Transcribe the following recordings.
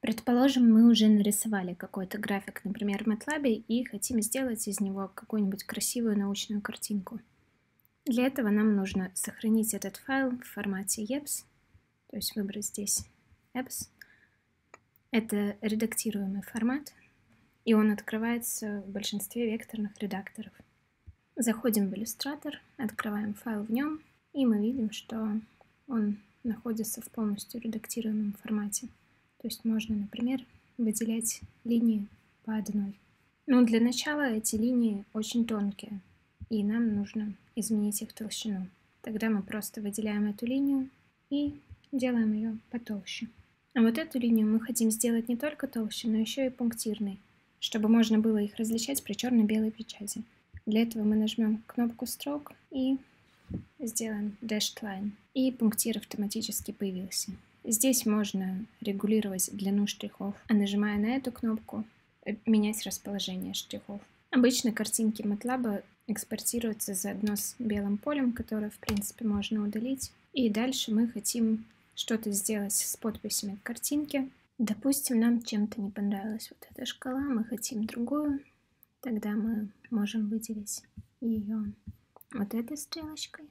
Предположим, мы уже нарисовали какой-то график, например, в MATLAB, и хотим сделать из него какую-нибудь красивую научную картинку. Для этого нам нужно сохранить этот файл в формате EPS, то есть выбрать здесь EPS. Это редактируемый формат, и он открывается в большинстве векторных редакторов. Заходим в Illustrator, открываем файл в нем, и мы видим, что он находится в полностью редактируемом формате. То есть можно, например, выделять линии по одной. Но для начала эти линии очень тонкие, и нам нужно изменить их толщину. Тогда мы просто выделяем эту линию и делаем ее потолще. А вот эту линию мы хотим сделать не только толще, но еще и пунктирной, чтобы можно было их различать при черно-белой печати. Для этого мы нажмем кнопку Stroke и сделаем Dashed Line. И пунктир автоматически появился. Здесь можно регулировать длину штрихов, а нажимая на эту кнопку, менять расположение штрихов. Обычно картинки MATLAB экспортируются заодно с белым полем, которое, в принципе, можно удалить. И дальше мы хотим что-то сделать с подписями к картинке. Допустим, нам чем-то не понравилась вот эта шкала, мы хотим другую. Тогда мы можем выделить ее вот этой стрелочкой.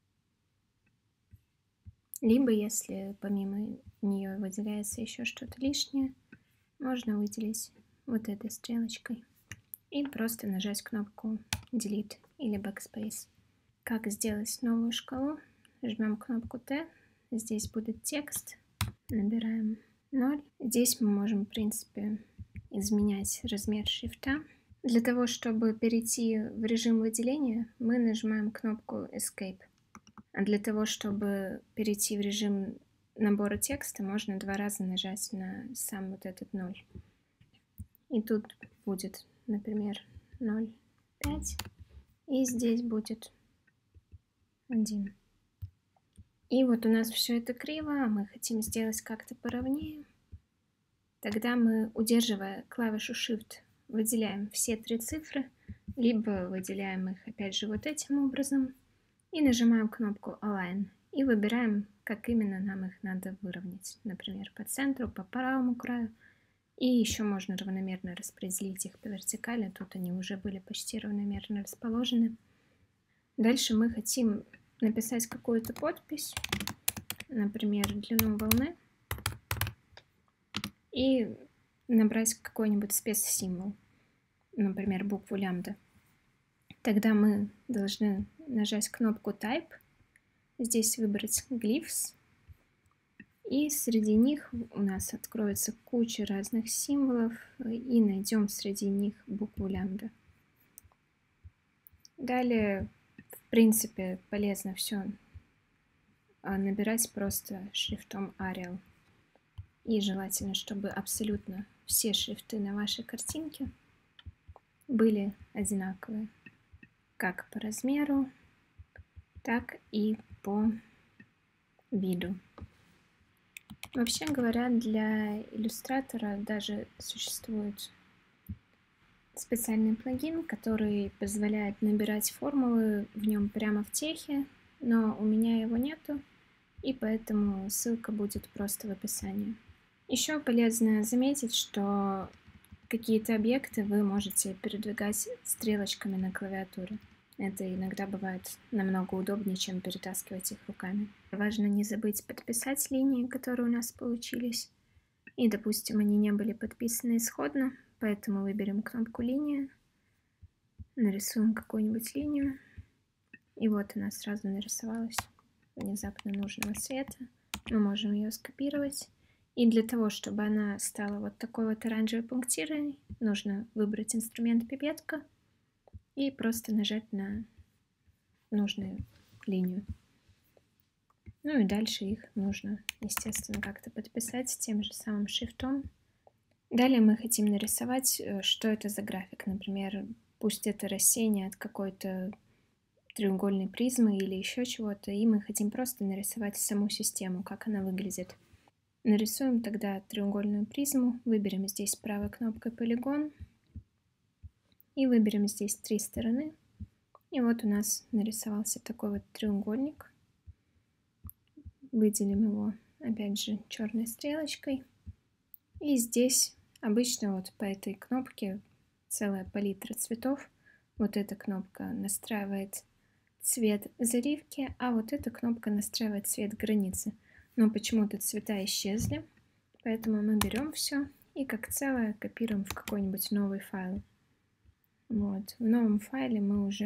Либо, если помимо нее выделяется еще что-то лишнее, можно выделить вот этой стрелочкой и просто нажать кнопку Delete или Backspace. Как сделать новую шкалу? Жмем кнопку T, здесь будет текст, набираем 0. Здесь мы можем, в принципе, изменять размер шрифта. Для того, чтобы перейти в режим выделения, мы нажимаем кнопку Escape. А для того, чтобы перейти в режим набора текста, можно 2 раза нажать на сам вот этот 0. И тут будет, например, 0,5. И здесь будет 1. И вот у нас все это криво, а мы хотим сделать как-то поровнее. Тогда мы, удерживая клавишу Shift, выделяем все 3 цифры, либо выделяем их опять же вот этим образом, и нажимаем кнопку Align, и выбираем, как именно нам их надо выровнять. Например, по центру, по правому краю. И еще можно равномерно распределить их по вертикали. Тут они уже были почти равномерно расположены. Дальше мы хотим написать какую-то подпись, например, длину волны, и набрать какой-нибудь спецсимвол, например, букву лямбда. Тогда мы должны нажать кнопку Type, здесь выбрать Glyphs, и среди них у нас откроется куча разных символов, и найдем среди них букву лямбда. Далее, в принципе, полезно все набирать просто шрифтом Arial. И желательно, чтобы абсолютно все шрифты на вашей картинке были одинаковые, как по размеру, так и по виду. Вообще говоря, для иллюстратора даже существует специальный плагин, который позволяет набирать формулы в нем прямо в техе, но у меня его нету, и поэтому ссылка будет просто в описании. Еще полезно заметить, что какие-то объекты вы можете передвигать стрелочками на клавиатуре. Это иногда бывает намного удобнее, чем перетаскивать их руками. Важно не забыть подписать линии, которые у нас получились. И, допустим, они не были подписаны исходно, поэтому выберем кнопку «Линия», нарисуем какую-нибудь линию. И вот она сразу нарисовалась внезапно нужного цвета. Мы можем ее скопировать. И для того, чтобы она стала вот такой вот оранжевой пунктирной, нужно выбрать инструмент пипетка и просто нажать на нужную линию. Ну и дальше их нужно, естественно, как-то подписать тем же самым шрифтом. Далее мы хотим нарисовать, что это за график. Например, пусть это рассеяние от какой-то треугольной призмы или еще чего-то, и мы хотим просто нарисовать саму систему, как она выглядит. Нарисуем тогда треугольную призму, выберем здесь правой кнопкой полигон и выберем здесь 3 стороны. И вот у нас нарисовался такой вот треугольник. Выделим его, опять же, черной стрелочкой И здесь обычно вот по этой кнопке целая палитра цветов. Вот эта кнопка настраивает цвет заливки, а вот эта кнопка настраивает цвет границы. Но почему-то цвета исчезли, поэтому мы берем все и как целое копируем в какой-нибудь новый файл. Вот. В новом файле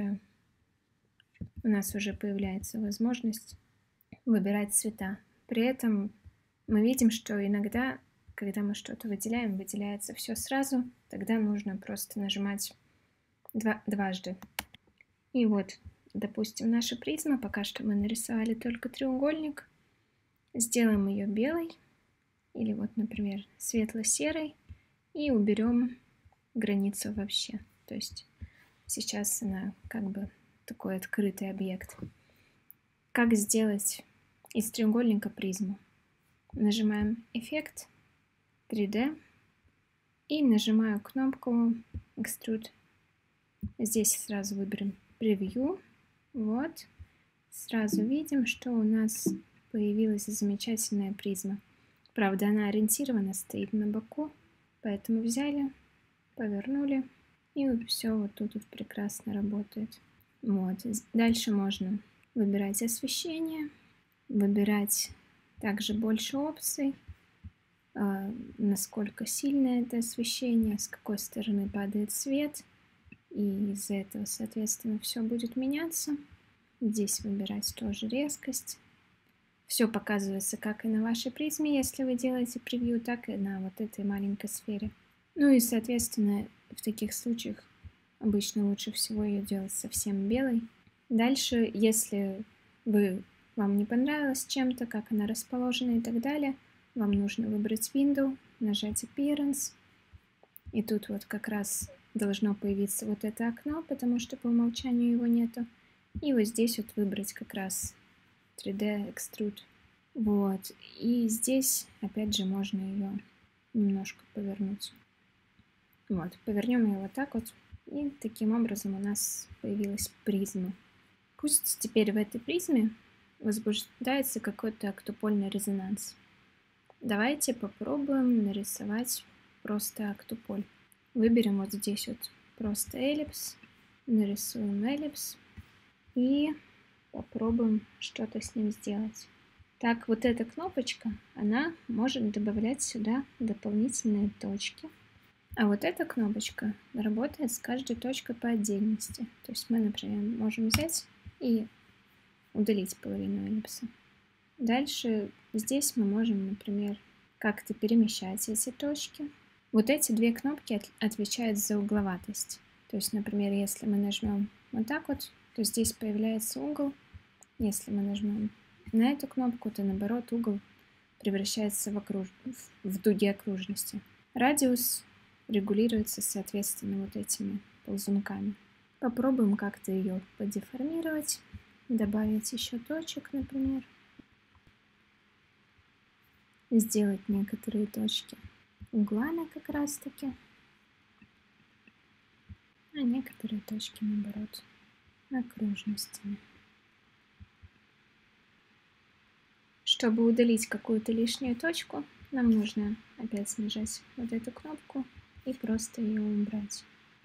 у нас уже появляется возможность выбирать цвета. При этом мы видим, что иногда, когда мы что-то выделяем, выделяется все сразу, тогда нужно просто нажимать дважды. И вот, допустим, наша призма, пока что мы нарисовали только треугольник. Сделаем ее белой, или вот, например, светло-серой, и уберем границу вообще. То есть сейчас она как бы такой открытый объект. Как сделать из треугольника призму? Нажимаем эффект 3D и нажимаю кнопку Extrude. Здесь сразу выберем Preview. Вот. Сразу видим, что у нас появилась замечательная призма. Правда, она ориентирована, стоит на боку, поэтому взяли, повернули, и все вот тут вот прекрасно работает. Вот. Дальше можно выбирать освещение, выбирать также больше опций, насколько сильное это освещение, с какой стороны падает свет, и из-за этого, соответственно, все будет меняться. Здесь выбирать тоже резкость. Все показывается как и на вашей призме, если вы делаете превью, так и на вот этой маленькой сфере. Ну и, соответственно, в таких случаях обычно лучше всего ее делать совсем белой. Дальше, если вам не понравилось чем-то, как она расположена и так далее, вам нужно выбрать Window, нажать Appearance. И тут вот как раз должно появиться вот это окно, потому что по умолчанию его нету. И вот здесь вот выбрать как раз 3D Extrude. Вот. И здесь, опять же, можно ее немножко повернуть. Вот. Повернем ее вот так вот. И таким образом у нас появилась призма. Пусть теперь в этой призме возбуждается какой-то октупольный резонанс. Давайте попробуем нарисовать просто октуполь. Выберем вот здесь вот просто эллипс, нарисуем эллипс и попробуем что-то с ним сделать. Так, вот эта кнопочка, она может добавлять сюда дополнительные точки. А вот эта кнопочка работает с каждой точкой по отдельности. То есть мы, например, можем взять и удалить половину эллипса. Дальше здесь мы можем, например, как-то перемещать эти точки. Вот эти две кнопки отвечают за угловатость. То есть, например, если мы нажмем вот так вот, то здесь появляется угол. Если мы нажмем на эту кнопку, то наоборот угол превращается в дуге окружности. Радиус регулируется, соответственно, вот этими ползунками. Попробуем как-то ее подеформировать, добавить еще точек, например. Сделать некоторые точки углами как раз таки, а некоторые точки, наоборот, окружностями. Чтобы удалить какую-то лишнюю точку, нам нужно опять нажать вот эту кнопку и просто ее убрать.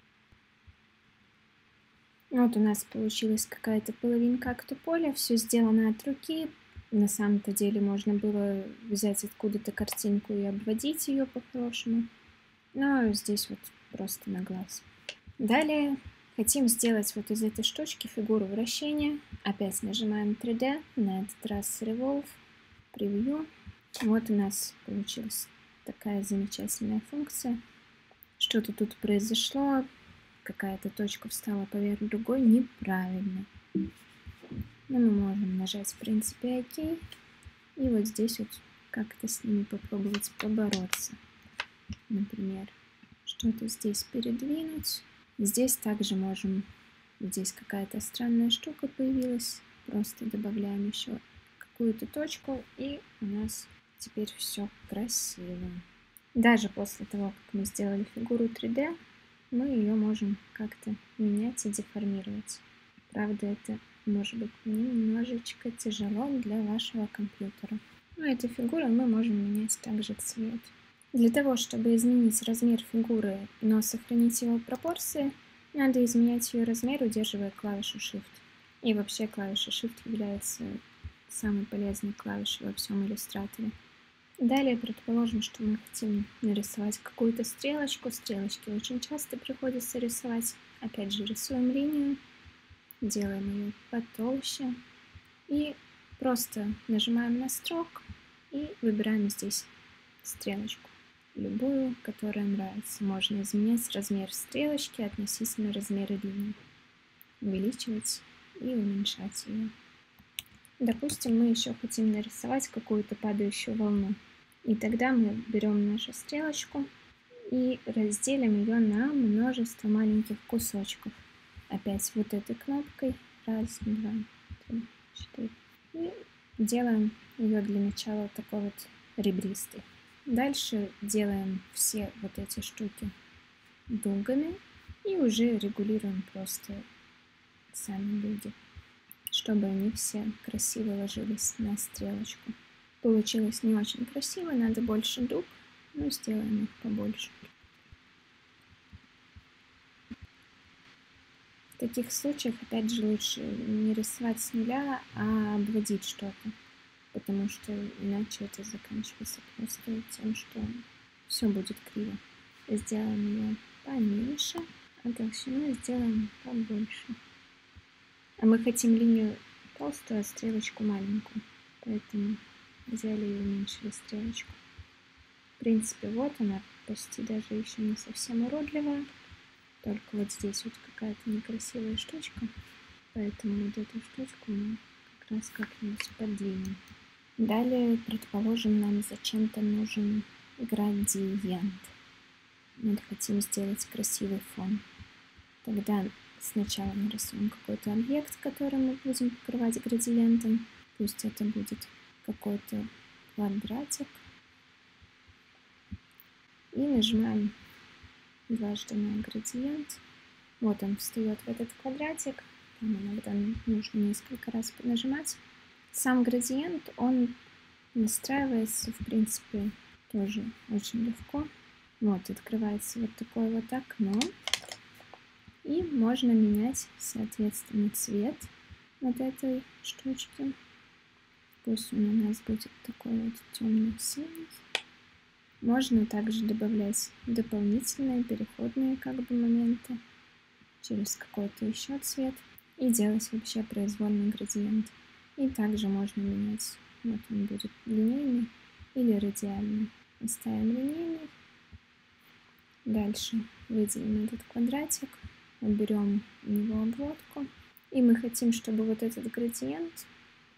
Вот у нас получилась какая-то половинка октуполя, все сделано от руки. На самом-то деле можно было взять откуда-то картинку и обводить ее по-хорошему, но здесь вот просто на глаз. Далее хотим сделать вот из этой штучки фигуру вращения. Опять нажимаем 3D, на этот раз Revolve, Preview. Вот у нас получилась такая замечательная функция. Что-то тут произошло, какая-то точка встала поверх другой неправильно. Но мы можем нажать в принципе ОК и вот здесь вот как-то с ними попробовать побороться. Например, что-то здесь передвинуть. Здесь также можем, здесь какая-то странная штука появилась, просто добавляем еще какую-то точку и у нас теперь все красиво. Даже после того, как мы сделали фигуру 3D, мы ее можем как-то менять и деформировать. Правда, это может быть немножечко тяжело для вашего компьютера. Но этой фигурой мы можем менять также цвет. Для того, чтобы изменить размер фигуры, но сохранить его пропорции, надо изменять ее размер, удерживая клавишу Shift. И вообще клавиша Shift является самой полезной клавишей во всем иллюстраторе. Далее предположим, что мы хотим нарисовать какую-то стрелочку. Стрелочки очень часто приходится рисовать. Опять же, рисуем линию, делаем ее потолще и просто нажимаем на строк и выбираем здесь стрелочку, любую, которая нравится. Можно изменять размер стрелочки относительно размера линии, увеличивать и уменьшать ее. Допустим, мы еще хотим нарисовать какую-то падающую волну. И тогда мы берем нашу стрелочку и разделим ее на множество маленьких кусочков. Опять вот этой кнопкой. Раз, два, три, четыре. И делаем ее для начала такой вот ребристой. Дальше делаем все вот эти штуки дугами и уже регулируем просто сами дуги, чтобы они все красиво ложились на стрелочку. Получилось не очень красиво, надо больше дуг, но сделаем их побольше. В таких случаях, опять же, лучше не рисовать с нуля, а обводить что-то, потому что иначе это заканчивается просто тем, что все будет криво. Сделаем ее поменьше, а толщину сделаем побольше. А мы хотим линию толстую, а стрелочку маленькую, поэтому взяли и уменьшили стрелочку. В принципе, вот она почти даже еще не совсем уродливая, только вот здесь вот какая-то некрасивая штучка, поэтому вот эту штучку мы как раз как-нибудь подвинем. Далее, предположим, нам зачем-то нужен градиент. Мы хотим сделать красивый фон. Тогда сначала нарисуем какой-то объект, который мы будем покрывать градиентом. Пусть это будет какой-то квадратик. И нажимаем дважды на градиент. Вот он встает в этот квадратик. Там иногда нужно несколько раз нажимать. Сам градиент, он настраивается, в принципе, тоже очень легко. Вот, открывается вот такое вот окно. И можно менять, соответственно, цвет вот этой штучки. Пусть он у нас будет такой вот темно-синий. Можно также добавлять дополнительные переходные как бы моменты через какой-то еще цвет и делать вообще произвольный градиент. И также можно менять, вот он будет линейный или радиальный. Оставим линейный. Дальше выделим этот квадратик, уберем у него обводку. И мы хотим, чтобы вот этот градиент,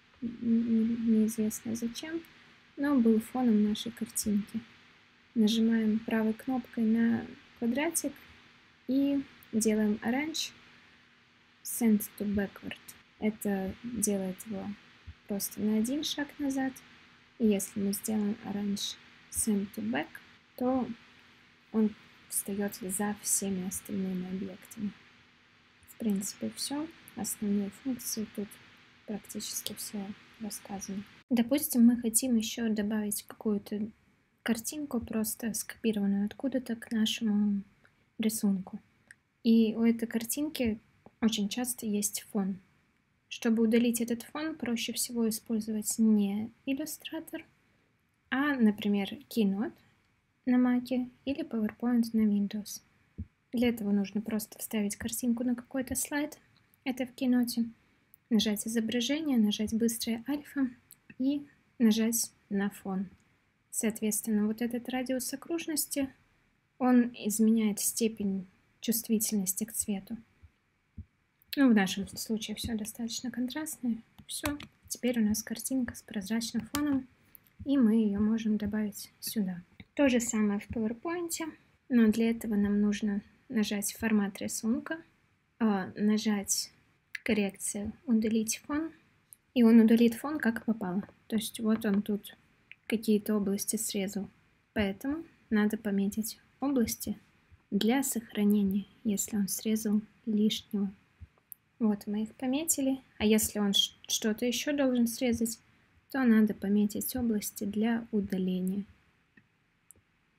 неизвестно зачем, но был фоном нашей картинки. Нажимаем правой кнопкой на квадратик и делаем Arrange Send to Backward. Это делает его просто на один шаг назад. И если мы сделаем Arrange Send to Back, то он встает за всеми остальными объектами. В принципе, все. Основные функции тут практически все рассказаны. Допустим, мы хотим еще добавить какую-то картинку, просто скопированную откуда-то к нашему рисунку. И у этой картинки очень часто есть фон. Чтобы удалить этот фон, проще всего использовать не Illustrator, а, например, Keynote на Mac или PowerPoint на Windows. Для этого нужно просто вставить картинку на какой-то слайд, это в Keynote, нажать изображение, нажать быстрое альфа и нажать на фон. Соответственно, вот этот радиус окружности, он изменяет степень чувствительности к цвету. Ну, в нашем случае все достаточно контрастное. Все, теперь у нас картинка с прозрачным фоном, и мы ее можем добавить сюда. То же самое в PowerPoint, но для этого нам нужно нажать формат рисунка, нажать коррекция, удалить фон, и он удалит фон как попало. То есть вот он тут какие-то области срезал. Поэтому надо пометить области для сохранения, если он срезал лишнего. Вот мы их пометили. А если он что-то еще должен срезать, то надо пометить области для удаления.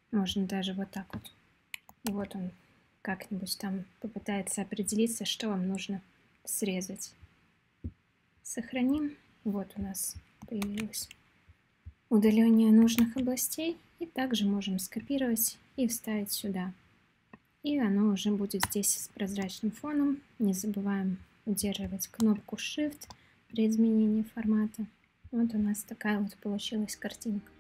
Можно даже вот так вот. И вот он как-нибудь там попытается определиться, что вам нужно срезать. Сохраним. Вот у нас появилось удаление нужных областей. И также можем скопировать и вставить сюда. И оно уже будет здесь с прозрачным фоном. Не забываем удерживать кнопку Shift при изменении формата. Вот у нас такая вот получилась картинка.